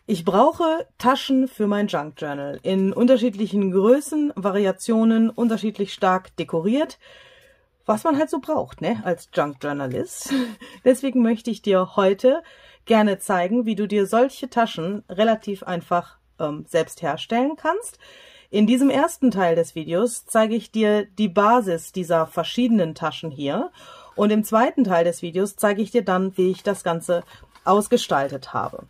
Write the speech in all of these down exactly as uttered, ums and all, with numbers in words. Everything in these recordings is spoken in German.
Ich brauche Taschen für mein Junk Journal in unterschiedlichen Größen, Variationen, unterschiedlich stark dekoriert, was man halt so braucht, ne, als Junk Journalist. Deswegen möchte ich dir heute gerne zeigen, wie du dir solche Taschen relativ einfach ähm, selbst herstellen kannst. In diesem ersten Teil des Videos zeige ich dir die Basis dieser verschiedenen Taschen hier und im zweiten Teil des Videos zeige ich dir dann, wie ich das Ganze ausgestaltet habe.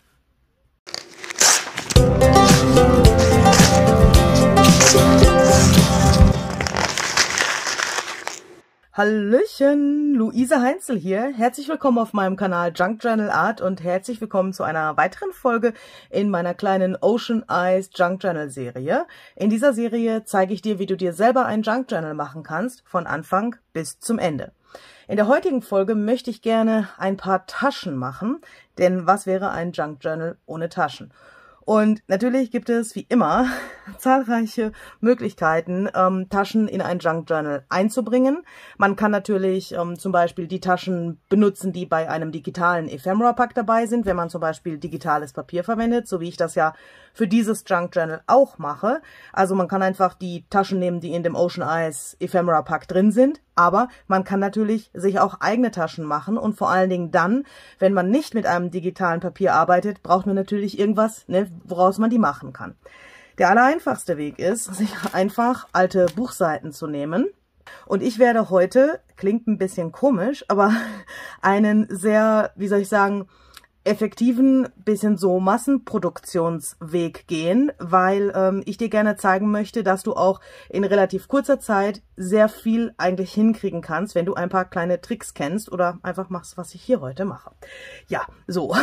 Hallöchen, Luise Heinzel hier. Herzlich willkommen auf meinem Kanal Junk Journal Art und herzlich willkommen zu einer weiteren Folge in meiner kleinen Ocean Eyes Junk Journal Serie. In dieser Serie zeige ich dir, wie du dir selber ein Junk Journal machen kannst, von Anfang bis zum Ende. In der heutigen Folge möchte ich gerne ein paar Taschen machen, denn was wäre ein Junk Journal ohne Taschen? Und natürlich gibt es wie immer zahlreiche Möglichkeiten, ähm, Taschen in ein Junk Journal einzubringen. Man kann natürlich ähm, zum Beispiel die Taschen benutzen, die bei einem digitalen Ephemera Pack dabei sind, wenn man zum Beispiel digitales Papier verwendet, so wie ich das ja für dieses Junk Journal auch mache. Also man kann einfach die Taschen nehmen, die in dem Ocean Eyes Ephemera Pack drin sind. Aber man kann natürlich sich auch eigene Taschen machen und vor allen Dingen dann, wenn man nicht mit einem digitalen Papier arbeitet, braucht man natürlich irgendwas, ne, woraus man die machen kann. Der allereinfachste Weg ist, sich einfach alte Buchseiten zu nehmen. Und ich werde heute, klingt ein bisschen komisch, aber einen sehr, wie soll ich sagen, effektiven, bisschen so Massenproduktionsweg gehen, weil ähm, ich dir gerne zeigen möchte, dass du auch in relativ kurzer Zeit sehr viel eigentlich hinkriegen kannst, wenn du ein paar kleine Tricks kennst oder einfach machst, was ich hier heute mache. Ja, so.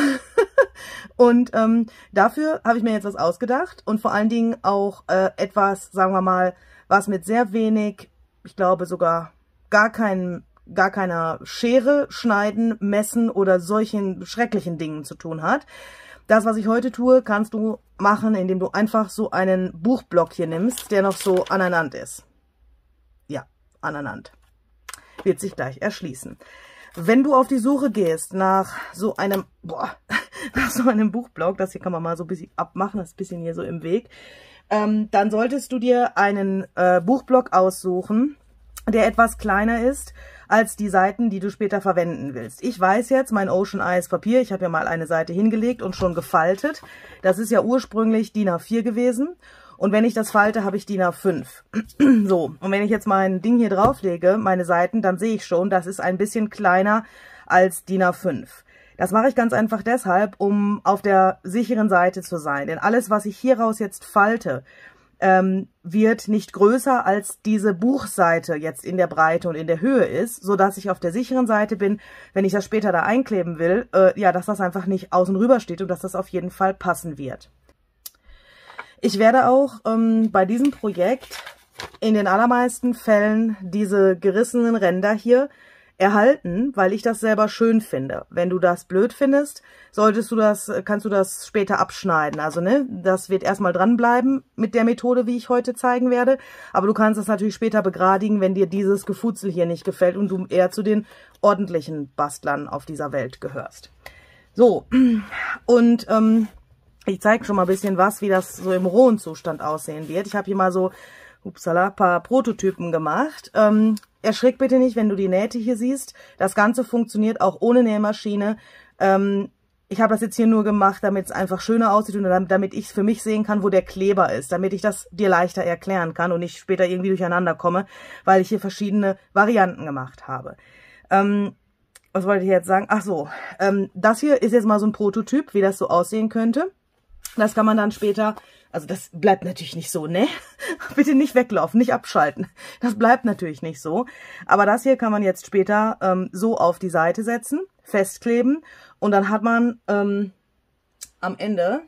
Und ähm, dafür habe ich mir jetzt was ausgedacht und vor allen Dingen auch äh, etwas, sagen wir mal, was mit sehr wenig, ich glaube sogar gar keinen gar keiner Schere, Schneiden, Messen oder solchen schrecklichen Dingen zu tun hat. Das, was ich heute tue, kannst du machen, indem du einfach so einen Buchblock hier nimmst, der noch so aneinander ist. Ja, aneinander. Wird sich gleich erschließen. Wenn du auf die Suche gehst nach so einem, boah, nach so einem Buchblock, das hier kann man mal so ein bisschen abmachen, das ist ein bisschen hier so im Weg, ähm, dann solltest du dir einen äh, Buchblock aussuchen, der etwas kleiner ist als die Seiten, die du später verwenden willst. Ich weiß jetzt, mein Ocean Eyes Papier, ich habe ja mal eine Seite hingelegt und schon gefaltet. Das ist ja ursprünglich D I N A vier gewesen. Und wenn ich das falte, habe ich D I N A fünf. So, und wenn ich jetzt mein Ding hier drauflege, meine Seiten, dann sehe ich schon, das ist ein bisschen kleiner als D I N A fünf. Das mache ich ganz einfach deshalb, um auf der sicheren Seite zu sein. Denn alles, was ich hieraus jetzt falte, Ähm, wird nicht größer als diese Buchseite jetzt in der Breite und in der Höhe ist, so dass ich auf der sicheren Seite bin, wenn ich das später da einkleben will, äh, ja, dass das einfach nicht außen rüber steht und dass das auf jeden Fall passen wird. Ich werde auch ähm, bei diesem Projekt in den allermeisten Fällen diese gerissenen Ränder hier erhalten, weil ich das selber schön finde. Wenn du das blöd findest, solltest du das, kannst du das später abschneiden. Also ne, das wird erstmal dranbleiben mit der Methode, wie ich heute zeigen werde. Aber du kannst das natürlich später begradigen, wenn dir dieses Gefutzel hier nicht gefällt und du eher zu den ordentlichen Bastlern auf dieser Welt gehörst. So, und ähm, ich zeige schon mal ein bisschen was, wie das so im rohen Zustand aussehen wird. Ich habe hier mal so, upsala, ein paar Prototypen gemacht. Ähm, Erschrick bitte nicht, wenn du die Nähte hier siehst. Das Ganze funktioniert auch ohne Nähmaschine. Ähm, ich habe das jetzt hier nur gemacht, damit es einfach schöner aussieht und damit, damit ich für mich sehen kann, wo der Kleber ist, damit ich das dir leichter erklären kann und nicht später irgendwie durcheinander komme, weil ich hier verschiedene Varianten gemacht habe. Ähm, was wollte ich jetzt sagen? Ach so, ähm, das hier ist jetzt mal so ein Prototyp, wie das so aussehen könnte. Das kann man dann später, also das bleibt natürlich nicht so, ne? Bitte nicht weglaufen, nicht abschalten. Das bleibt natürlich nicht so. Aber das hier kann man jetzt später ähm, so auf die Seite setzen, festkleben und dann hat man ähm, am Ende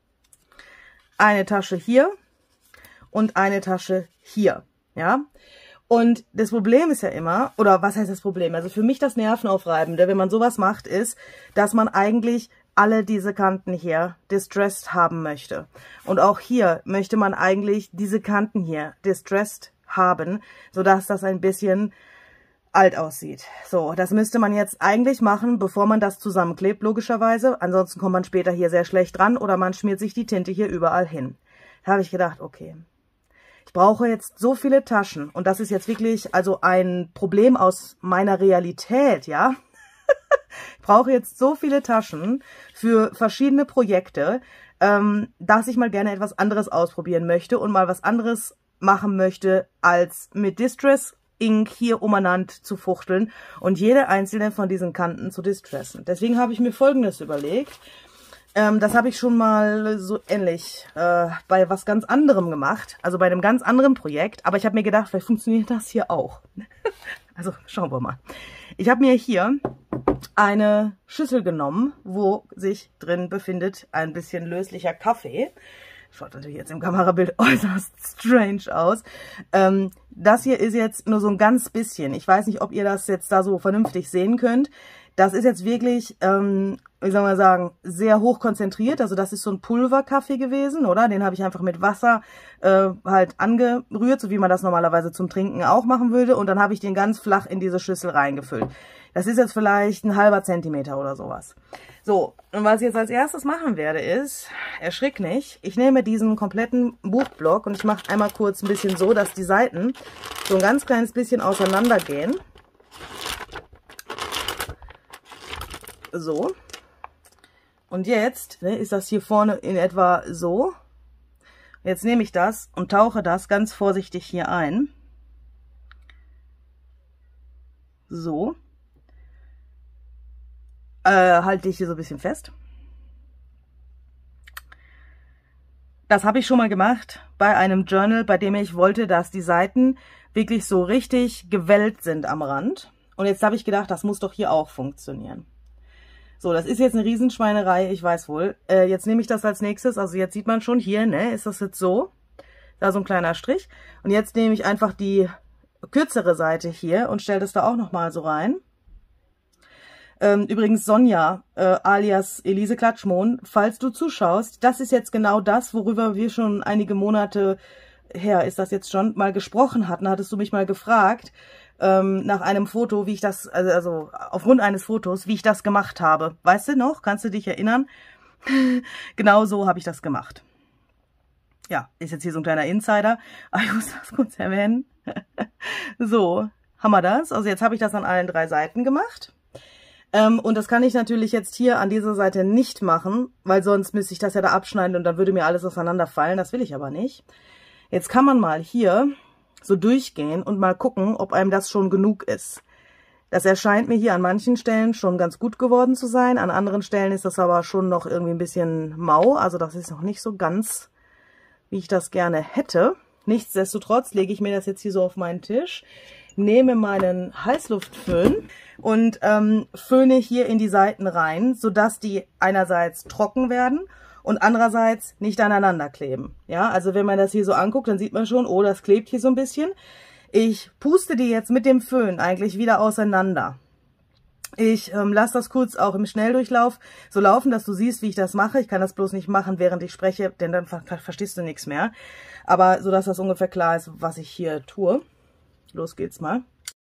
eine Tasche hier und eine Tasche hier, ja? Und das Problem ist ja immer, oder was heißt das Problem? Also für mich das Nervenaufreibende, wenn man sowas macht, ist, dass man eigentlich alle diese Kanten hier distressed haben möchte. Und auch hier möchte man eigentlich diese Kanten hier distressed haben, sodass das ein bisschen alt aussieht. So, das müsste man jetzt eigentlich machen, bevor man das zusammenklebt, logischerweise. Ansonsten kommt man später hier sehr schlecht dran oder man schmiert sich die Tinte hier überall hin. Da habe ich gedacht, okay, ich brauche jetzt so viele Taschen und das ist jetzt wirklich also ein Problem aus meiner Realität, ja. Ich brauche jetzt so viele Taschen für verschiedene Projekte, ähm, dass ich mal gerne etwas anderes ausprobieren möchte und mal was anderes machen möchte, als mit Distress Ink hier umeinander zu fuchteln und jede einzelne von diesen Kanten zu distressen. Deswegen habe ich mir Folgendes überlegt. Ähm, das habe ich schon mal so ähnlich äh, bei was ganz anderem gemacht, also bei einem ganz anderen Projekt. Aber ich habe mir gedacht, vielleicht funktioniert das hier auch. Also schauen wir mal. Ich habe mir hier eine Schüssel genommen, wo sich drin befindet ein bisschen löslicher Kaffee. Schaut natürlich jetzt im Kamerabild äußerst strange aus. Ähm, das hier ist jetzt nur so ein ganz bisschen. Ich weiß nicht, ob ihr das jetzt da so vernünftig sehen könnt. Das ist jetzt wirklich, ähm, wie soll man sagen, sehr hoch konzentriert. Also das ist so ein Pulverkaffee gewesen, oder? Den habe ich einfach mit Wasser äh, halt angerührt, so wie man das normalerweise zum Trinken auch machen würde. Und dann habe ich den ganz flach in diese Schüssel reingefüllt. Das ist jetzt vielleicht ein halber Zentimeter oder sowas. So, und was ich jetzt als erstes machen werde ist, erschrick nicht, ich nehme diesen kompletten Buchblock und ich mache einmal kurz ein bisschen so, dass die Seiten so ein ganz kleines bisschen auseinander gehen. So. Und jetzt ne, ist das hier vorne in etwa so. Jetzt nehme ich das und tauche das ganz vorsichtig hier ein. So. Äh, halte ich hier so ein bisschen fest. Das habe ich schon mal gemacht bei einem Journal, bei dem ich wollte, dass die Seiten wirklich so richtig gewellt sind am Rand. Und jetzt habe ich gedacht, das muss doch hier auch funktionieren. So, das ist jetzt eine Riesenschweinerei, ich weiß wohl. Äh, jetzt nehme ich das als nächstes, also jetzt sieht man schon hier, ne, ist das jetzt so. Da so ein kleiner Strich. Und jetzt nehme ich einfach die kürzere Seite hier und stelle das da auch nochmal so rein. Ähm, übrigens Sonja, äh, alias Elise Klatschmohn, falls du zuschaust, das ist jetzt genau das, worüber wir schon einige Monate her, ist das jetzt schon, mal gesprochen hatten. Hattest du mich mal gefragt, ähm, nach einem Foto, wie ich das, also, also aufgrund eines Fotos, wie ich das gemacht habe. Weißt du noch? Kannst du dich erinnern? Genau so habe ich das gemacht. Ja, ist jetzt hier so ein kleiner Insider, aber ich muss das kurz erwähnen. So, haben wir das. Also jetzt habe ich das an allen drei Seiten gemacht. Ähm, und das kann ich natürlich jetzt hier an dieser Seite nicht machen, weil sonst müsste ich das ja da abschneiden und dann würde mir alles auseinanderfallen. Das will ich aber nicht. Jetzt kann man mal hier so durchgehen und mal gucken, ob einem das schon genug ist. Das erscheint mir hier an manchen Stellen schon ganz gut geworden zu sein. An anderen Stellen ist das aber schon noch irgendwie ein bisschen mau. Also das ist noch nicht so ganz, wie ich das gerne hätte. Nichtsdestotrotz lege ich mir das jetzt hier so auf meinen Tisch, nehme meinen Heißluftföhn und ähm, föhne hier in die Seiten rein, sodass die einerseits trocken werden und andererseits nicht aneinander kleben. Ja, also wenn man das hier so anguckt, dann sieht man schon, oh, das klebt hier so ein bisschen. Ich puste die jetzt mit dem Föhn eigentlich wieder auseinander. Ich ähm, lasse das kurz auch im Schnelldurchlauf so laufen, dass du siehst, wie ich das mache. Ich kann das bloß nicht machen, während ich spreche, denn dann ver verstehst du nichts mehr. Aber so, dass das ungefähr klar ist, was ich hier tue. Los geht's mal.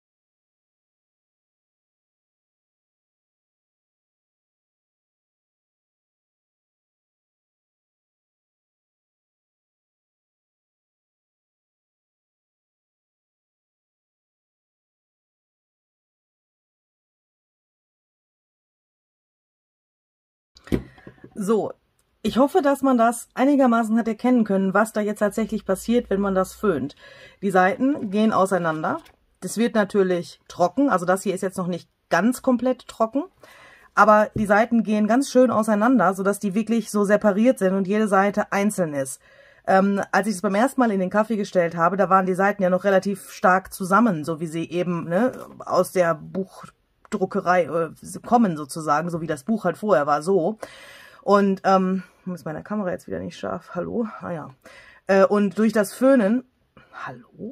So, ich hoffe, dass man das einigermaßen hat erkennen können, was da jetzt tatsächlich passiert, wenn man das föhnt. Die Seiten gehen auseinander. Das wird natürlich trocken, also das hier ist jetzt noch nicht ganz komplett trocken, aber die Seiten gehen ganz schön auseinander, sodass die wirklich so separiert sind und jede Seite einzeln ist. Ähm, als ich es beim ersten Mal in den Kaffee gestellt habe, da waren die Seiten ja noch relativ stark zusammen, so wie sie eben ne, aus der Buchdruckerei äh, kommen sozusagen, so wie das Buch halt vorher war, so. Und, ähm, ist meine Kamera jetzt wieder nicht scharf, hallo, ah ja. Äh, und durch das Föhnen, hallo?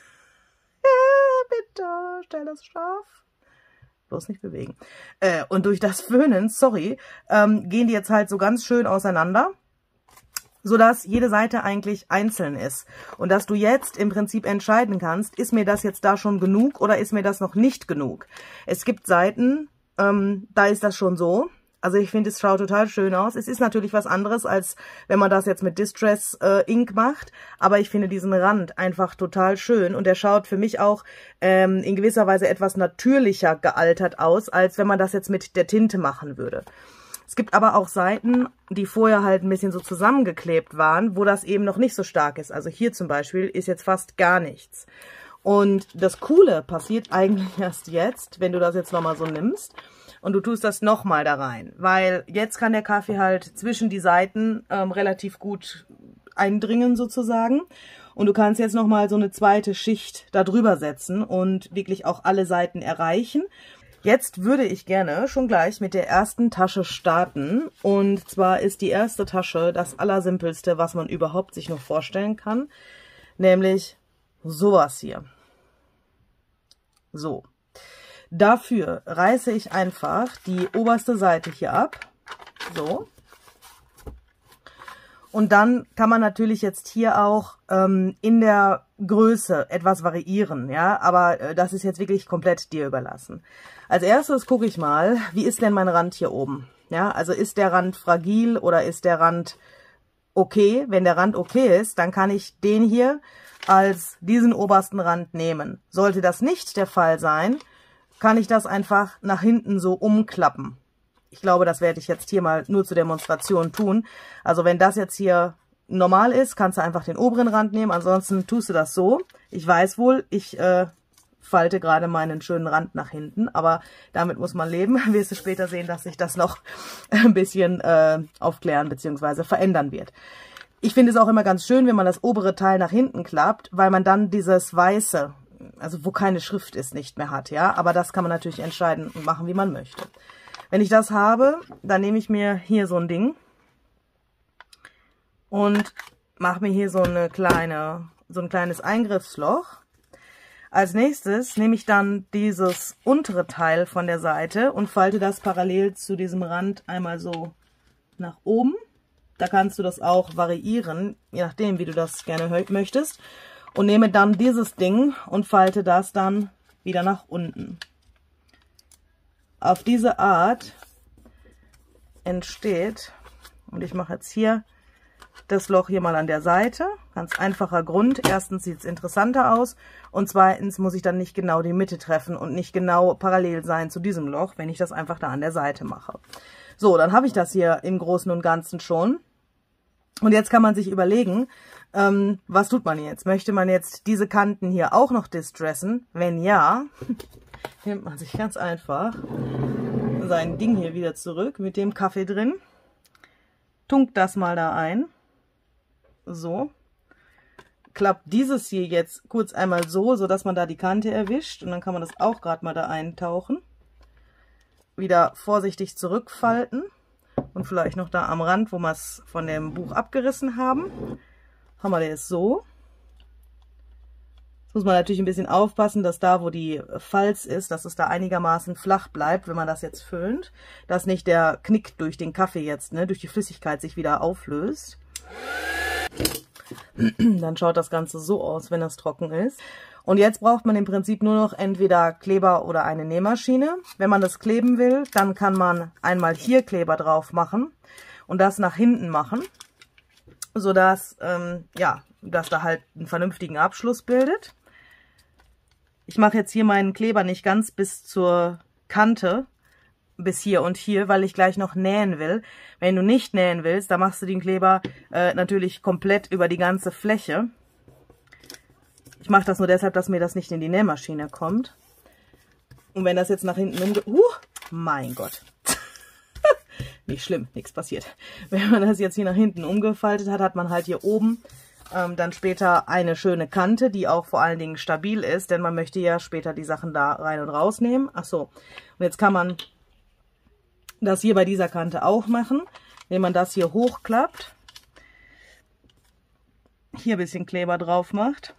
Bitte, stell das scharf. Bloß nicht bewegen. Äh, und durch das Föhnen, sorry, ähm, gehen die jetzt halt so ganz schön auseinander. sodass jede Seite eigentlich einzeln ist. Und dass du jetzt im Prinzip entscheiden kannst, ist mir das jetzt da schon genug oder ist mir das noch nicht genug. Es gibt Seiten, ähm, da ist das schon so. Also ich finde, es schaut total schön aus. Es ist natürlich was anderes, als wenn man das jetzt mit Distress äh, Ink macht. Aber ich finde diesen Rand einfach total schön. Und der schaut für mich auch ähm, in gewisser Weise etwas natürlicher gealtert aus, als wenn man das jetzt mit der Tinte machen würde. Es gibt aber auch Seiten, die vorher halt ein bisschen so zusammengeklebt waren, wo das eben noch nicht so stark ist. Also hier zum Beispiel ist jetzt fast gar nichts. Und das Coole passiert eigentlich erst jetzt, wenn du das jetzt nochmal so nimmst. Und du tust das nochmal da rein, weil jetzt kann der Kaffee halt zwischen die Seiten ähm, relativ gut eindringen sozusagen. Und du kannst jetzt nochmal so eine zweite Schicht da drüber setzen und wirklich auch alle Seiten erreichen. Jetzt würde ich gerne schon gleich mit der ersten Tasche starten. Und zwar ist die erste Tasche das Allersimpelste, was man überhaupt sich noch vorstellen kann. Nämlich sowas hier. So. Dafür reiße ich einfach die oberste Seite hier ab, so. Und dann kann man natürlich jetzt hier auch ähm, in der Größe etwas variieren, ja, aber äh, das ist jetzt wirklich komplett dir überlassen. Als erstes gucke ich mal, wie ist denn mein Rand hier oben, ja, also ist der Rand fragil oder ist der Rand okay? Wenn der Rand okay ist, dann kann ich den hier als diesen obersten Rand nehmen. Sollte das nicht der Fall sein, kann ich das einfach nach hinten so umklappen. Ich glaube, das werde ich jetzt hier mal nur zur Demonstration tun. Also wenn das jetzt hier normal ist, kannst du einfach den oberen Rand nehmen. Ansonsten tust du das so. Ich weiß wohl, ich äh, falte gerade meinen schönen Rand nach hinten, aber damit muss man leben. Wirst du später sehen, dass sich das noch ein bisschen äh, aufklären bzw. verändern wird. Ich finde es auch immer ganz schön, wenn man das obere Teil nach hinten klappt, weil man dann dieses Weiße, also wo keine Schrift ist, nicht mehr hat, ja. Aber das kann man natürlich entscheiden und machen, wie man möchte. Wenn ich das habe, dann nehme ich mir hier so ein Ding und mache mir hier so eine kleine, so ein kleines Eingriffsloch. Als nächstes nehme ich dann dieses untere Teil von der Seite und falte das parallel zu diesem Rand einmal so nach oben. Da kannst du das auch variieren, je nachdem, wie du das gerne möchtest. Und nehme dann dieses Ding und falte das dann wieder nach unten. Auf diese Art entsteht, und ich mache jetzt hier das Loch hier mal an der Seite, ganz einfacher Grund. Erstens sieht es interessanter aus und zweitens muss ich dann nicht genau die Mitte treffen und nicht genau parallel sein zu diesem Loch, wenn ich das einfach da an der Seite mache. So, dann habe ich das hier im Großen und Ganzen schon. Und jetzt kann man sich überlegen, ähm, was tut man jetzt? Möchte man jetzt diese Kanten hier auch noch distressen? Wenn ja, nimmt man sich ganz einfach sein Ding hier wieder zurück mit dem Kaffee drin, tunkt das mal da ein, so, klappt dieses hier jetzt kurz einmal so, so dass man da die Kante erwischt und dann kann man das auch gerade mal da eintauchen, wieder vorsichtig zurückfalten. Und vielleicht noch da am Rand, wo wir es von dem Buch abgerissen haben, haben wir das so. Jetzt muss man natürlich ein bisschen aufpassen, dass da, wo die Falz ist, dass es da einigermaßen flach bleibt, wenn man das jetzt föhnt. Dass nicht der Knick durch den Kaffee jetzt, ne, durch die Flüssigkeit sich wieder auflöst. Dann schaut das Ganze so aus, wenn das trocken ist. Und jetzt braucht man im Prinzip nur noch entweder Kleber oder eine Nähmaschine. Wenn man das kleben will, dann kann man einmal hier Kleber drauf machen und das nach hinten machen, sodass ähm, ja, das da halt einen vernünftigen Abschluss bildet. Ich mache jetzt hier meinen Kleber nicht ganz bis zur Kante, bis hier und hier, weil ich gleich noch nähen will. Wenn du nicht nähen willst, dann machst du den Kleber äh, natürlich komplett über die ganze Fläche. Ich mache das nur deshalb, dass mir das nicht in die Nähmaschine kommt. Und wenn das jetzt nach hinten umgeht... Uh, mein Gott. Nicht schlimm, nichts passiert. Wenn man das jetzt hier nach hinten umgefaltet hat, hat man halt hier oben ähm, dann später eine schöne Kante, die auch vor allen Dingen stabil ist, denn man möchte ja später die Sachen da rein und rausnehmen. Ach so, und jetzt kann man das hier bei dieser Kante auch machen, indem man das hier hochklappt, hier ein bisschen Kleber drauf macht,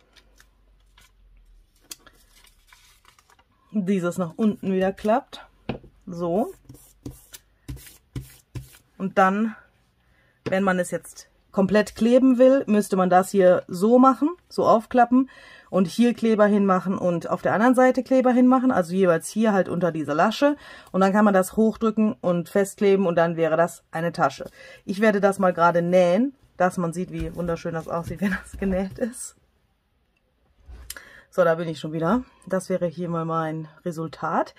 dieses nach unten wieder klappt, so. Und dann, wenn man es jetzt komplett kleben will, müsste man das hier so machen, so aufklappen und hier Kleber hinmachen und auf der anderen Seite Kleber hinmachen, also jeweils hier halt unter diese Lasche und dann kann man das hochdrücken und festkleben und dann wäre das eine Tasche. Ich werde das mal gerade nähen, dass man sieht, wie wunderschön das aussieht, wenn das genäht ist. So, da bin ich schon wieder. Das wäre hier mal mein Resultat.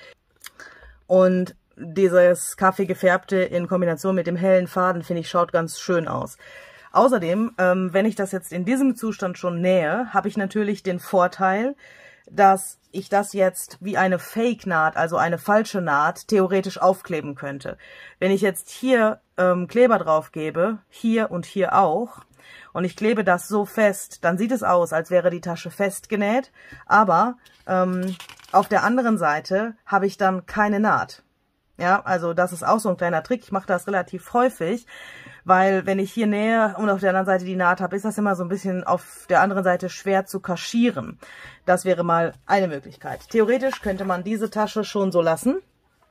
Und dieses Kaffee gefärbte in Kombination mit dem hellen Faden, finde ich, schaut ganz schön aus. Außerdem, ähm, wenn ich das jetzt in diesem Zustand schon nähe, habe ich natürlich den Vorteil, dass ich das jetzt wie eine Fake-Naht, also eine falsche Naht, theoretisch aufkleben könnte. Wenn ich jetzt hier ähm, Kleber drauf gebe, hier und hier auch, und ich klebe das so fest, dann sieht es aus, als wäre die Tasche festgenäht, aber ähm, auf der anderen Seite habe ich dann keine Naht. Ja, also das ist auch so ein kleiner Trick. Ich mache das relativ häufig, weil wenn ich hier nähe und auf der anderen Seite die Naht habe, ist das immer so ein bisschen auf der anderen Seite schwer zu kaschieren. Das wäre mal eine Möglichkeit. Theoretisch könnte man diese Tasche schon so lassen.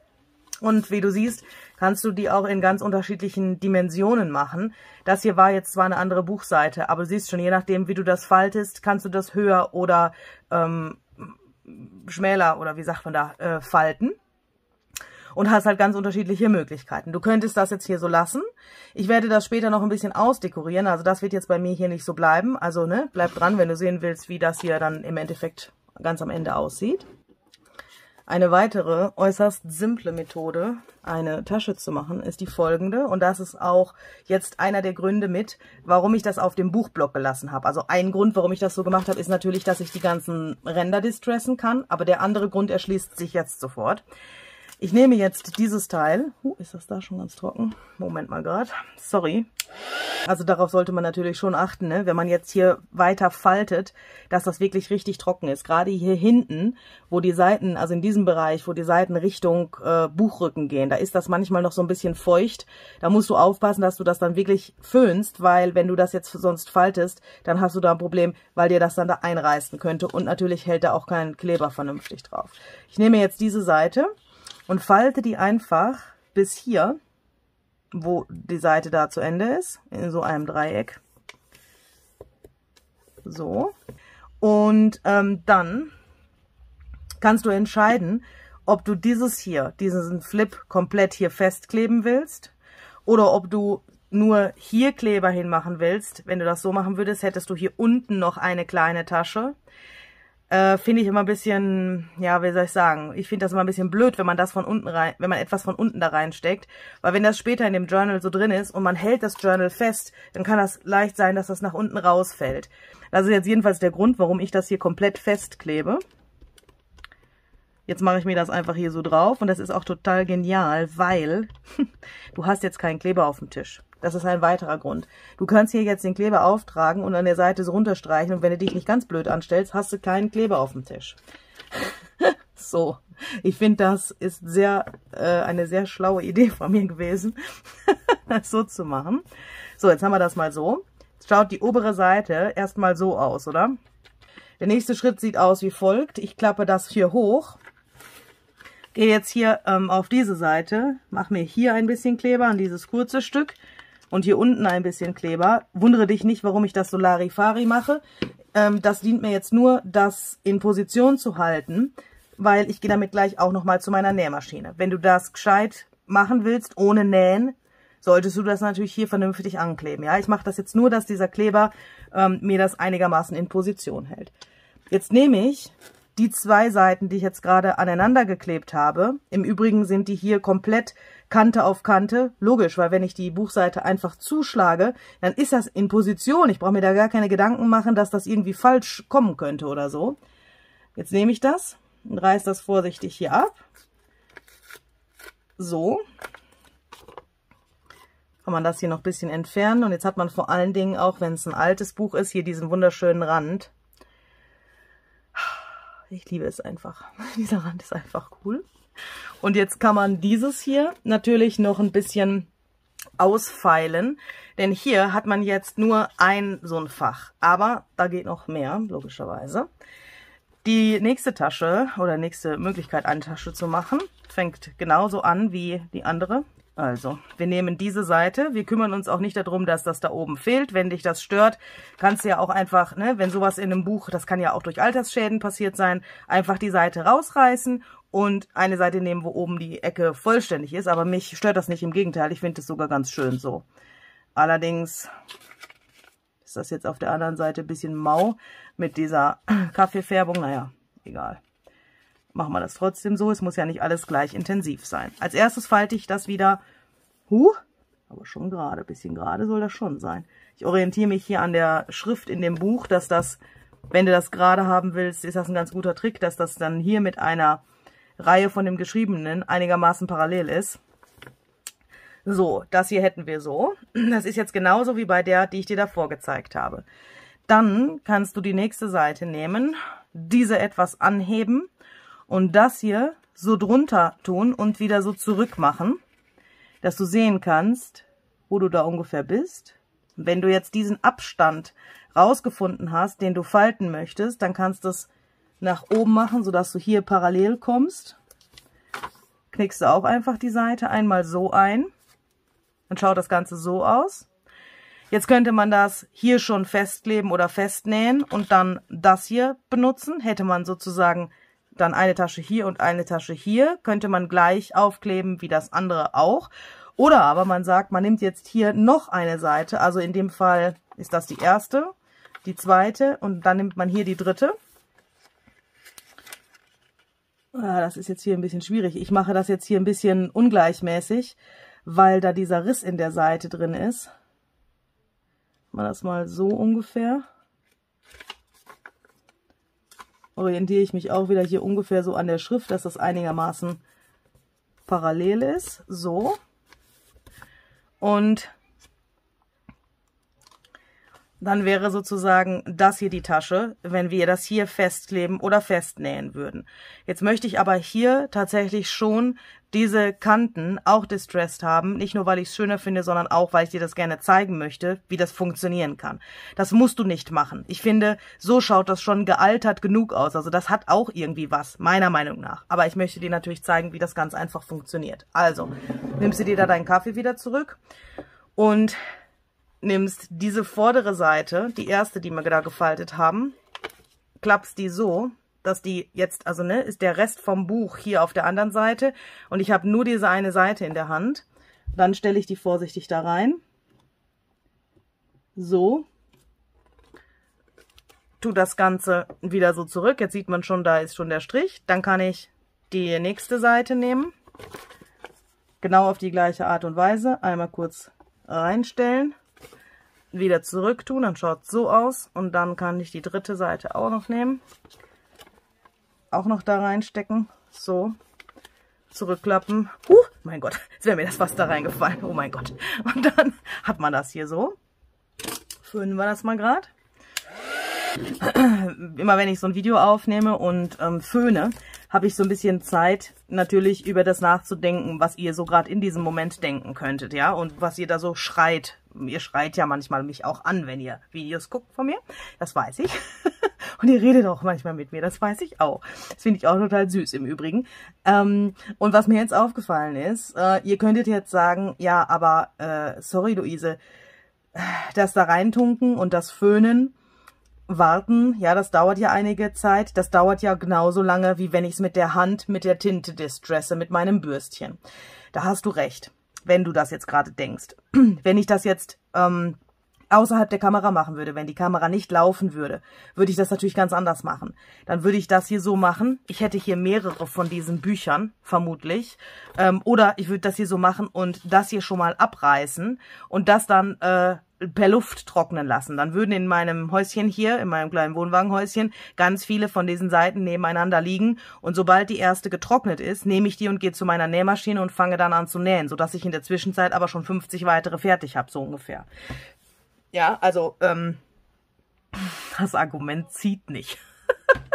Und wie du siehst, kannst du die auch in ganz unterschiedlichen Dimensionen machen. Das hier war jetzt zwar eine andere Buchseite, aber du siehst schon, je nachdem, wie du das faltest, kannst du das höher oder ähm, schmäler oder wie sagt man da, äh, falten. Und hast halt ganz unterschiedliche Möglichkeiten. Du könntest das jetzt hier so lassen. Ich werde das später noch ein bisschen ausdekorieren. Also das wird jetzt bei mir hier nicht so bleiben. Also ne, bleib dran, wenn du sehen willst, wie das hier dann im Endeffekt ganz am Ende aussieht. Eine weitere, äußerst simple Methode, eine Tasche zu machen, ist die folgende. Und das ist auch jetzt einer der Gründe mit, warum ich das auf dem Buchblock gelassen habe. Also ein Grund, warum ich das so gemacht habe, ist natürlich, dass ich die ganzen Ränder distressen kann. Aber der andere Grund erschließt sich jetzt sofort. Ich nehme jetzt dieses Teil. Uh, ist das da schon ganz trocken? Moment mal gerade. Sorry. Also darauf sollte man natürlich schon achten, ne? Wenn man jetzt hier weiter faltet, dass das wirklich richtig trocken ist. Gerade hier hinten, wo die Seiten, also in diesem Bereich, wo die Seiten Richtung äh, Buchrücken gehen, da ist das manchmal noch so ein bisschen feucht. Da musst du aufpassen, dass du das dann wirklich föhnst, weil wenn du das jetzt sonst faltest, dann hast du da ein Problem, weil dir das dann da einreißen könnte. Und natürlich hält da auch kein Kleber vernünftig drauf. Ich nehme jetzt diese Seite und falte die einfach bis hier, wo die Seite da zu Ende ist, in so einem Dreieck. So. Und ähm, dann kannst du entscheiden, ob du dieses hier, diesen Flip komplett hier festkleben willst oder ob du nur hier Kleber hinmachen willst. Wenn du das so machen würdest, hättest du hier unten noch eine kleine Tasche. Äh, finde ich immer ein bisschen, ja, wie soll ich sagen, ich finde das immer ein bisschen blöd, wenn man das von unten rein, wenn man etwas von unten da reinsteckt, weil wenn das später in dem Journal so drin ist und man hält das Journal fest, dann kann das leicht sein, dass das nach unten rausfällt. Das ist jetzt jedenfalls der Grund, warum ich das hier komplett festklebe. Jetzt mache ich mir das einfach hier so drauf und das ist auch total genial, weil du hast jetzt keinen Kleber auf dem Tisch. Das ist ein weiterer Grund. Du kannst hier jetzt den Kleber auftragen und an der Seite so runterstreichen und wenn du dich nicht ganz blöd anstellst, hast du keinen Kleber auf dem Tisch. So, ich finde, das ist sehr äh, eine sehr schlaue Idee von mir gewesen, das so zu machen. So, jetzt haben wir das mal so. Jetzt schaut die obere Seite erstmal so aus, oder? Der nächste Schritt sieht aus wie folgt. Ich klappe das hier hoch. Gehe jetzt hier ähm, auf diese Seite, mache mir hier ein bisschen Kleber an dieses kurze Stück und hier unten ein bisschen Kleber. Wundere dich nicht, warum ich das so Larifari mache. Ähm, das dient mir jetzt nur, das in Position zu halten, weil ich gehe damit gleich auch nochmal zu meiner Nähmaschine. Wenn du das gescheit machen willst, ohne Nähen, solltest du das natürlich hier vernünftig ankleben. Ja, ich mache das jetzt nur, dass dieser Kleber ähm, mir das einigermaßen in Position hält. Jetzt nehme ich die zwei Seiten, die ich jetzt gerade aneinander geklebt habe. Im Übrigen sind die hier komplett Kante auf Kante. Logisch, weil wenn ich die Buchseite einfach zuschlage, dann ist das in Position. Ich brauche mir da gar keine Gedanken machen, dass das irgendwie falsch kommen könnte oder so. Jetzt nehme ich das und reiße das vorsichtig hier ab. So. Kann man das hier noch ein bisschen entfernen. Und jetzt hat man vor allen Dingen auch, wenn es ein altes Buch ist, hier diesen wunderschönen Rand. Ich liebe es einfach. Dieser Rand ist einfach cool. Und jetzt kann man dieses hier natürlich noch ein bisschen ausfeilen. Denn hier hat man jetzt nur ein so ein Fach. Aber da geht noch mehr, logischerweise. Die nächste Tasche oder nächste Möglichkeit, eine Tasche zu machen, fängt genauso an wie die andere. Also, wir nehmen diese Seite. Wir kümmern uns auch nicht darum, dass das da oben fehlt. Wenn dich das stört, kannst du ja auch einfach, ne, wenn sowas in einem Buch, das kann ja auch durch Altersschäden passiert sein, einfach die Seite rausreißen und eine Seite nehmen, wo oben die Ecke vollständig ist. Aber mich stört das nicht, im Gegenteil. Ich finde es sogar ganz schön so. Allerdings ist das jetzt auf der anderen Seite ein bisschen mau mit dieser Kaffeefärbung. Naja, egal. Machen wir das trotzdem so. Es muss ja nicht alles gleich intensiv sein. Als erstes falte ich das wieder. Huh, aber schon gerade. Ein bisschen gerade soll das schon sein. Ich orientiere mich hier an der Schrift in dem Buch, dass das, wenn du das gerade haben willst, ist das ein ganz guter Trick, dass das dann hier mit einer Reihe von dem Geschriebenen einigermaßen parallel ist. So, das hier hätten wir so. Das ist jetzt genauso wie bei der, die ich dir davor gezeigt habe. Dann kannst du die nächste Seite nehmen, diese etwas anheben und das hier so drunter tun und wieder so zurück machen, dass du sehen kannst, wo du da ungefähr bist. Wenn du jetzt diesen Abstand rausgefunden hast, den du falten möchtest, dann kannst du es nach oben machen, sodass du hier parallel kommst. Knickst du auch einfach die Seite einmal so ein. Dann schaut das Ganze so aus. Jetzt könnte man das hier schon festkleben oder festnähen und dann das hier benutzen. Hätte man sozusagen dann eine Tasche hier und eine Tasche hier. Könnte man gleich aufkleben wie das andere auch. Oder aber man sagt, man nimmt jetzt hier noch eine Seite. Also in dem Fall ist das die erste, die zweite und dann nimmt man hier die dritte. Ah, das ist jetzt hier ein bisschen schwierig. Ich mache das jetzt hier ein bisschen ungleichmäßig, weil da dieser Riss in der Seite drin ist. Mal das mal so ungefähr. Orientiere ich mich auch wieder hier ungefähr so an der Schrift, dass das einigermaßen parallel ist. So. Und dann wäre sozusagen das hier die Tasche, wenn wir das hier festkleben oder festnähen würden. Jetzt möchte ich aber hier tatsächlich schon diese Kanten auch distressed haben. Nicht nur, weil ich es schöner finde, sondern auch, weil ich dir das gerne zeigen möchte, wie das funktionieren kann. Das musst du nicht machen. Ich finde, so schaut das schon gealtert genug aus. Also das hat auch irgendwie was, meiner Meinung nach. Aber ich möchte dir natürlich zeigen, wie das ganz einfach funktioniert. Also, nimmst du dir da deinen Kaffee wieder zurück und nimmst diese vordere Seite, die erste, die wir da gefaltet haben, klappst die so, dass die jetzt, also ne, ist der Rest vom Buch hier auf der anderen Seite und ich habe nur diese eine Seite in der Hand. Dann stelle ich die vorsichtig da rein. So. Tu das Ganze wieder so zurück. Jetzt sieht man schon, da ist schon der Strich. Dann kann ich die nächste Seite nehmen. Genau auf die gleiche Art und Weise. Einmal kurz reinstellen. Wieder zurück tun, dann schaut es so aus. Und dann kann ich die dritte Seite auch noch nehmen. Auch noch da reinstecken. So. Zurückklappen. Uh, mein Gott, jetzt wäre mir das fast da reingefallen. Oh mein Gott. Und dann hat man das hier so. Föhnen wir das mal gerade. Immer wenn ich so ein Video aufnehme und ähm, föhne, habe ich so ein bisschen Zeit, natürlich über das nachzudenken, was ihr so gerade in diesem Moment denken könntet, ja, und was ihr da so schreit. Ihr schreit ja manchmal mich auch an, wenn ihr Videos guckt von mir, das weiß ich. Und ihr redet auch manchmal mit mir, das weiß ich auch. Das finde ich auch total süß im Übrigen. Ähm, und was mir jetzt aufgefallen ist, äh, ihr könntet jetzt sagen, ja, aber, äh, sorry Luise, das da reintunken und das Föhnen, warten, ja, das dauert ja einige Zeit. Das dauert ja genauso lange, wie wenn ich es mit der Hand, mit der Tinte distresse, mit meinem Bürstchen. Da hast du recht, wenn du das jetzt gerade denkst. Wenn ich das jetzt ähm, außerhalb der Kamera machen würde, wenn die Kamera nicht laufen würde, würde ich das natürlich ganz anders machen. Dann würde ich das hier so machen. Ich hätte hier mehrere von diesen Büchern, vermutlich. Ähm, oder ich würde das hier so machen und das hier schon mal abreißen und das dann äh, per Luft trocknen lassen. Dann würden in meinem Häuschen hier, in meinem kleinen Wohnwagenhäuschen, ganz viele von diesen Seiten nebeneinander liegen. Und sobald die erste getrocknet ist, nehme ich die und gehe zu meiner Nähmaschine und fange dann an zu nähen, sodass ich in der Zwischenzeit aber schon fünfzig weitere fertig habe, so ungefähr. Ja, also, ähm, das Argument zieht nicht.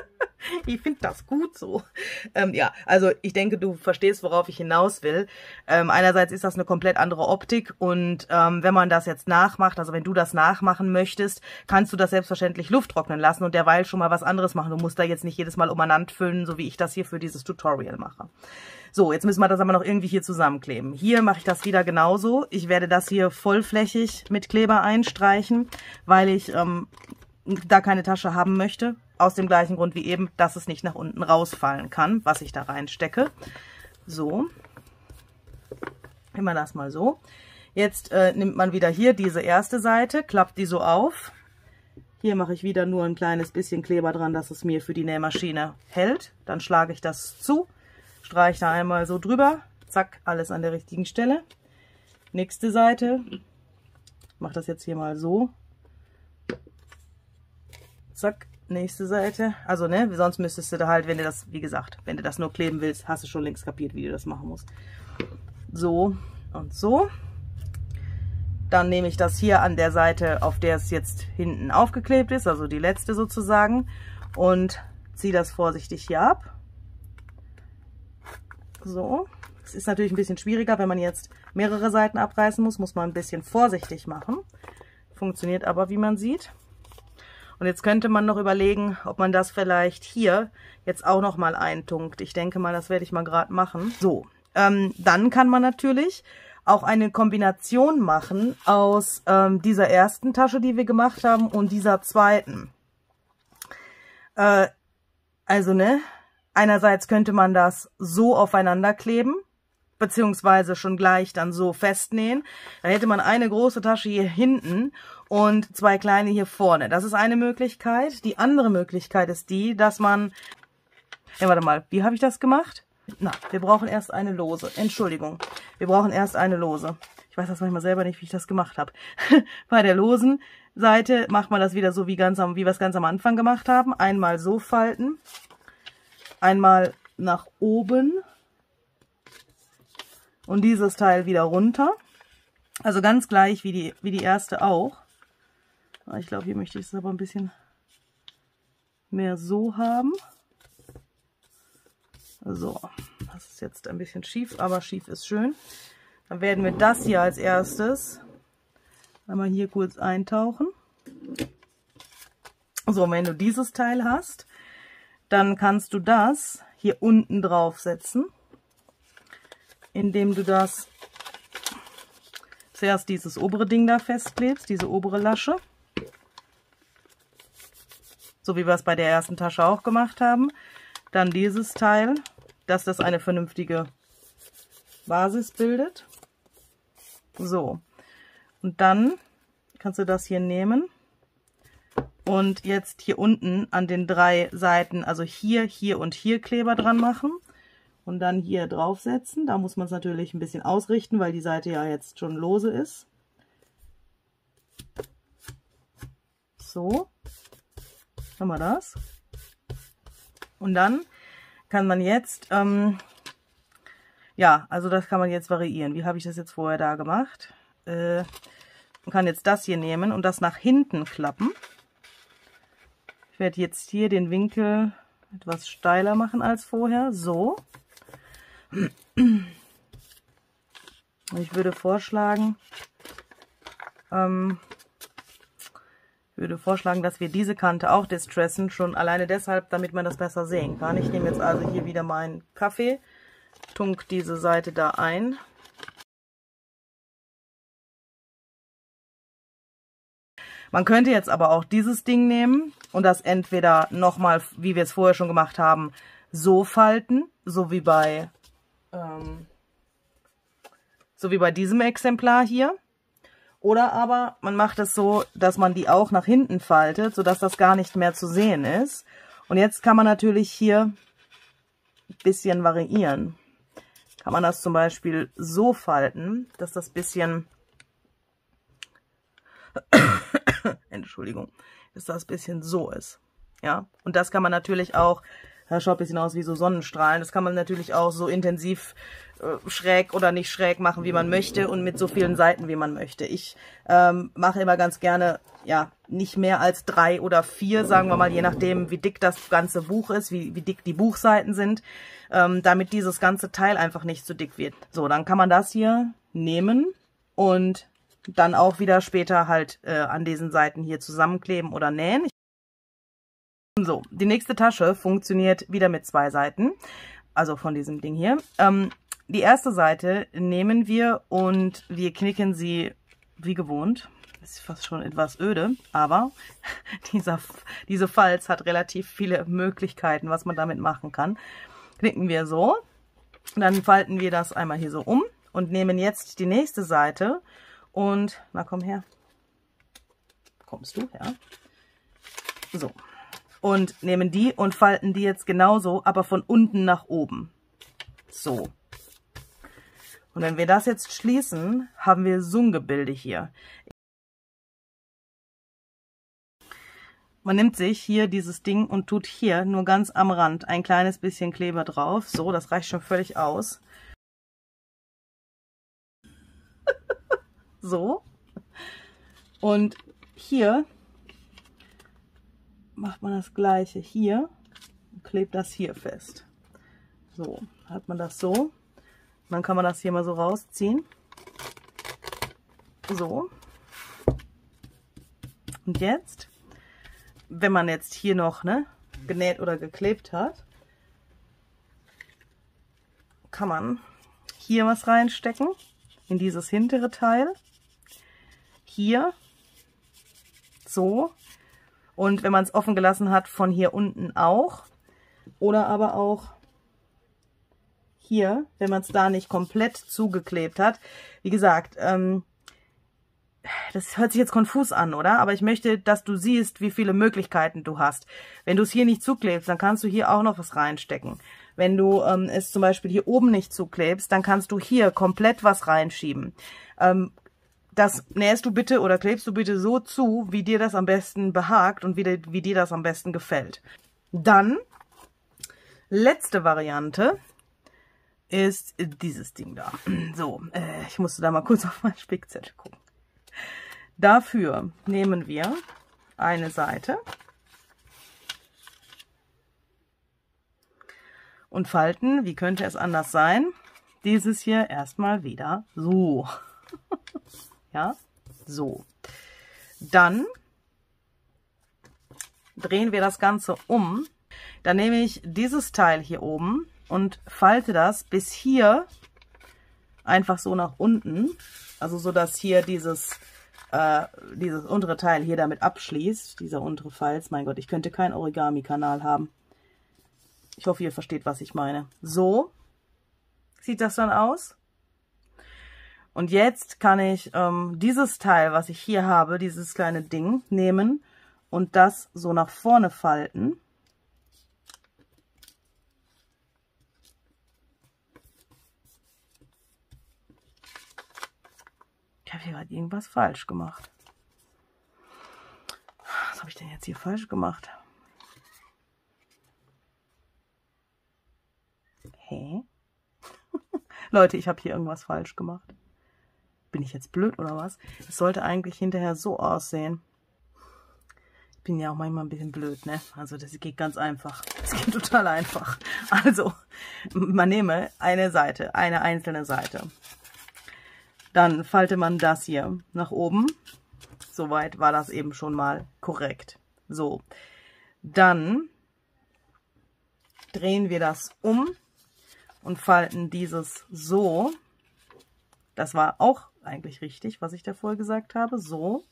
Ich finde das gut so. Ähm, ja, also ich denke, du verstehst, worauf ich hinaus will. Ähm, einerseits ist das eine komplett andere Optik und ähm, wenn man das jetzt nachmacht, also wenn du das nachmachen möchtest, kannst du das selbstverständlich lufttrocknen lassen und derweil schon mal was anderes machen. Du musst da jetzt nicht jedes Mal umeinander füllen, so wie ich das hier für dieses Tutorial mache. So, jetzt müssen wir das aber noch irgendwie hier zusammenkleben. Hier mache ich das wieder genauso. Ich werde das hier vollflächig mit Kleber einstreichen, weil ich ähm, da keine Tasche haben möchte. Aus dem gleichen Grund wie eben, dass es nicht nach unten rausfallen kann, was ich da reinstecke. So. Nehmen wir das mal so. Jetzt äh, nimmt man wieder hier diese erste Seite, klappt die so auf. Hier mache ich wieder nur ein kleines bisschen Kleber dran, dass es mir für die Nähmaschine hält. Dann schlage ich das zu. Streiche da einmal so drüber, zack, alles an der richtigen Stelle. Nächste Seite, ich mache das jetzt hier mal so, zack, nächste Seite. Also ne, sonst müsstest du da halt, wenn du das, wie gesagt, wenn du das nur kleben willst, hast du schon längst kapiert, wie du das machen musst. So und so. Dann nehme ich das hier an der Seite, auf der es jetzt hinten aufgeklebt ist, also die letzte sozusagen, und ziehe das vorsichtig hier ab. So, es ist natürlich ein bisschen schwieriger, wenn man jetzt mehrere Seiten abreißen muss, muss man ein bisschen vorsichtig machen. Funktioniert aber, wie man sieht. Und jetzt könnte man noch überlegen, ob man das vielleicht hier jetzt auch noch mal eintunkt. Ich denke mal, das werde ich mal gerade machen. So, ähm, dann kann man natürlich auch eine Kombination machen aus ähm, dieser ersten Tasche, die wir gemacht haben, und dieser zweiten. Äh, also, ne? Einerseits könnte man das so aufeinander kleben, beziehungsweise schon gleich dann so festnähen. Dann hätte man eine große Tasche hier hinten und zwei kleine hier vorne. Das ist eine Möglichkeit. Die andere Möglichkeit ist die, dass man... Ja, warte mal, wie habe ich das gemacht? Na, wir brauchen erst eine Lose. Entschuldigung, wir brauchen erst eine Lose. Ich weiß das manchmal selber nicht, wie ich das gemacht habe. Bei der losen Seite macht man das wieder so, wie, ganz am, wie wir es ganz am Anfang gemacht haben. Einmal so falten. Einmal nach oben und dieses Teil wieder runter. Also ganz gleich wie die, wie die erste auch. Ich glaube, hier möchte ich es aber ein bisschen mehr so haben. So, das ist jetzt ein bisschen schief, aber schief ist schön. Dann werden wir das hier als erstes einmal hier kurz eintauchen. So, wenn du dieses Teil hast, dann kannst du das hier unten drauf setzen, indem du das zuerst dieses obere Ding da festklebst, diese obere Lasche. So wie wir es bei der ersten Tasche auch gemacht haben. Dann dieses Teil, dass das eine vernünftige Basis bildet. So. Und dann kannst du das hier nehmen. Und jetzt hier unten an den drei Seiten, also hier, hier und hier Kleber dran machen. Und dann hier draufsetzen. Da muss man es natürlich ein bisschen ausrichten, weil die Seite ja jetzt schon lose ist. So. Haben wir das. Und dann kann man jetzt, ähm, ja, also das kann man jetzt variieren. Wie habe ich das jetzt vorher da gemacht? Äh, man kann jetzt das hier nehmen und das nach hinten klappen. Ich werde jetzt hier den Winkel etwas steiler machen als vorher. So. Ich würde vorschlagen, ähm, ich würde vorschlagen, dass wir diese Kante auch distressen, schon alleine deshalb, damit man das besser sehen kann. Ich nehme jetzt also hier wieder meinen Kaffee, tunk diese Seite da ein. Man könnte jetzt aber auch dieses Ding nehmen und das entweder nochmal, wie wir es vorher schon gemacht haben, so falten, so wie bei, ähm, so wie bei diesem Exemplar hier. Oder aber man macht es so, dass man die auch nach hinten faltet, sodass das gar nicht mehr zu sehen ist. Und jetzt kann man natürlich hier ein bisschen variieren. Kann man das zum Beispiel so falten, dass das bisschen... Entschuldigung, dass das ein bisschen so ist. Ja, und das kann man natürlich auch Das schaut ein bisschen aus wie so Sonnenstrahlen. Das kann man natürlich auch so intensiv äh, schräg oder nicht schräg machen, wie man möchte und mit so vielen Seiten, wie man möchte. Ich ähm, mache immer ganz gerne, ja, nicht mehr als drei oder vier, sagen wir mal, je nachdem, wie dick das ganze Buch ist, wie, wie dick die Buchseiten sind, ähm, damit dieses ganze Teil einfach nicht zu dick wird. So, dann kann man das hier nehmen und dann auch wieder später halt äh, an diesen Seiten hier zusammenkleben oder nähen. So, die nächste Tasche funktioniert wieder mit zwei Seiten, also von diesem Ding hier. Ähm, die erste Seite nehmen wir und wir knicken sie wie gewohnt. Das ist fast schon etwas öde, aber dieser, diese Falz hat relativ viele Möglichkeiten, was man damit machen kann. Knicken wir so, dann falten wir das einmal hier so um und nehmen jetzt die nächste Seite und, na komm her, kommst du, ja, so. Und nehmen die und falten die jetzt genauso, aber von unten nach oben. So. Und wenn wir das jetzt schließen, haben wir Sunggebilde hier. Man nimmt sich hier dieses Ding und tut hier nur ganz am Rand ein kleines bisschen Kleber drauf. So, das reicht schon völlig aus. So. Und hier macht man das gleiche hier und klebt das hier fest. So, hat man das so. Und dann kann man das hier mal so rausziehen. So. Und jetzt, wenn man jetzt hier noch ne, genäht oder geklebt hat, kann man hier was reinstecken, in dieses hintere Teil. Hier. So. Und wenn man es offen gelassen hat, von hier unten auch. Oder aber auch hier, wenn man es da nicht komplett zugeklebt hat. Wie gesagt, ähm, das hört sich jetzt konfus an, oder? Aber ich möchte, dass du siehst, wie viele Möglichkeiten du hast. Wenn du es hier nicht zuklebst, dann kannst du hier auch noch was reinstecken. Wenn du ähm, es zum Beispiel hier oben nicht zuklebst, dann kannst du hier komplett was reinschieben. Ähm, Das nähst du bitte oder klebst du bitte so zu, wie dir das am besten behagt und wie, de, wie dir das am besten gefällt. Dann, letzte Variante ist dieses Ding da. So, äh, ich musste da mal kurz auf meinen Spickzettel gucken. Dafür nehmen wir eine Seite und falten, wie könnte es anders sein, dieses hier erstmal wieder so. Ja, so. Dann drehen wir das Ganze um. Dann nehme ich dieses Teil hier oben und falte das bis hier einfach so nach unten. Also so, dass hier dieses, äh, dieses untere Teil hier damit abschließt. Dieser untere Falz. Mein Gott, ich könnte keinen Origami-Kanal haben. Ich hoffe, ihr versteht, was ich meine. So sieht das dann aus. Und jetzt kann ich ähm, dieses Teil, was ich hier habe, dieses kleine Ding, nehmen und das so nach vorne falten. Ich habe hier gerade irgendwas falsch gemacht. Was habe ich denn jetzt hier falsch gemacht? Hä? Leute, ich habe hier irgendwas falsch gemacht. Bin ich jetzt blöd oder was? Es sollte eigentlich hinterher so aussehen. Ich bin ja auch manchmal ein bisschen blöd, ne? Also das geht ganz einfach. Das geht total einfach. Also, man nehme eine Seite, eine einzelne Seite. Dann falte man das hier nach oben. Soweit war das eben schon mal korrekt. So, dann drehen wir das um und falten dieses so. Das war auch eigentlich richtig, was ich davor gesagt habe. So.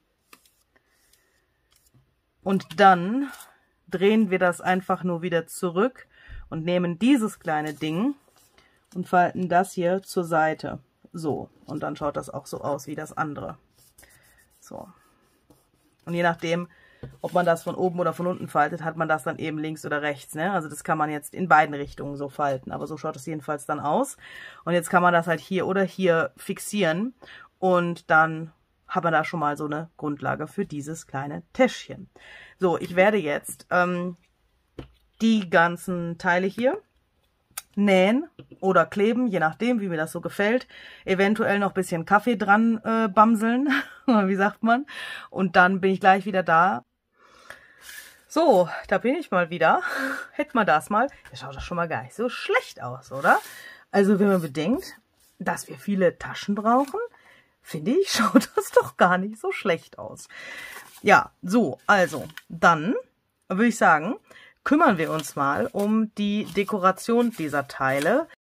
Und dann drehen wir das einfach nur wieder zurück und nehmen dieses kleine Ding und falten das hier zur Seite. So. Und dann schaut das auch so aus wie das andere. So. Und je nachdem, ob man das von oben oder von unten faltet, hat man das dann eben links oder rechts, ne? Also das kann man jetzt in beiden Richtungen so falten, aber so schaut es jedenfalls dann aus. Und jetzt kann man das halt hier oder hier fixieren und dann hat man da schon mal so eine Grundlage für dieses kleine Täschchen. So, ich werde jetzt ähm, die ganzen Teile hier nähen oder kleben, je nachdem, wie mir das so gefällt. Eventuell noch ein bisschen Kaffee dran äh, bamseln, wie sagt man. Und dann bin ich gleich wieder da. So, da bin ich mal wieder. Hätten wir das mal. Das schaut doch schon mal gar nicht so schlecht aus, oder? Also wenn man bedenkt, dass wir viele Taschen brauchen, finde ich, schaut das doch gar nicht so schlecht aus. Ja, so, also, dann würde ich sagen, kümmern wir uns mal um die Dekoration dieser Teile.